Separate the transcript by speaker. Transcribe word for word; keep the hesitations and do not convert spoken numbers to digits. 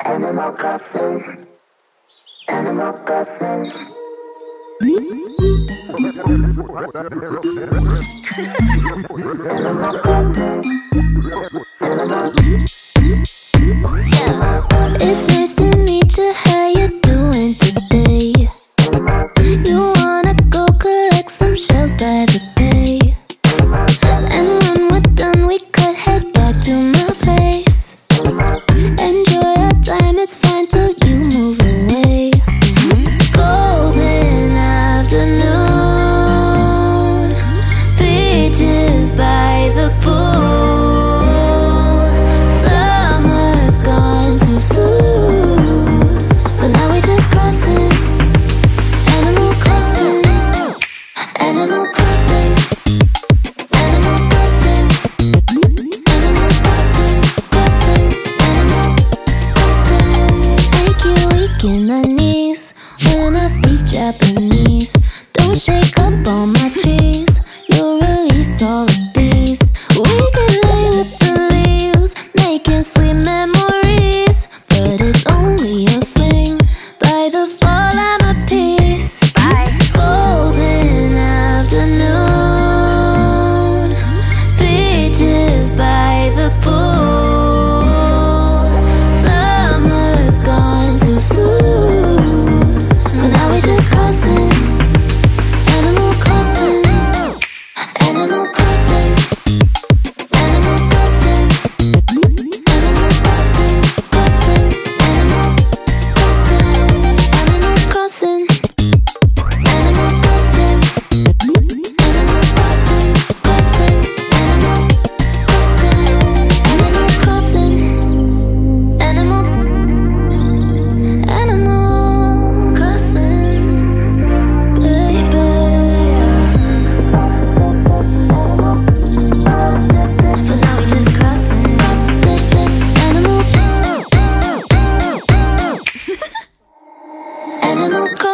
Speaker 1: Animal Crossing. Animal Crossing.
Speaker 2: It's nice to meet you, how you doing today? You wanna go collect some shells by the bay, and when we're done we could head back to my place. Enjoy our time, it's fine till you move away. Golden afternoon, beaches by the pool. Summer's gone too soon, but now we just crossing. Animal Crossing. Animal Crossing. Animal Crossing. Animal Crossing. Crossing. Animal Crossing. Make you weak in the knees when I speak Japanese. Don't shake up all my trees, you'll release all the bees. We can lay with the leaves, making sweet memories. But it's only a fling, by the fall I'm at peace. Bye. Golden afternoon, beaches by the pool. Summer's gone too soon, but now we just crossing. Animal Crossing. Animal Crossing. Animal Crossing. Animal Crossing. Crossing. Animal Crossing. Animal Crossing. Animal Crossing. Animal Crossing. Crossing. Animal Crossing. Animal Crossing. Animal Animal Crossing, baby. But now we just crossing. Animal Animal Crossing.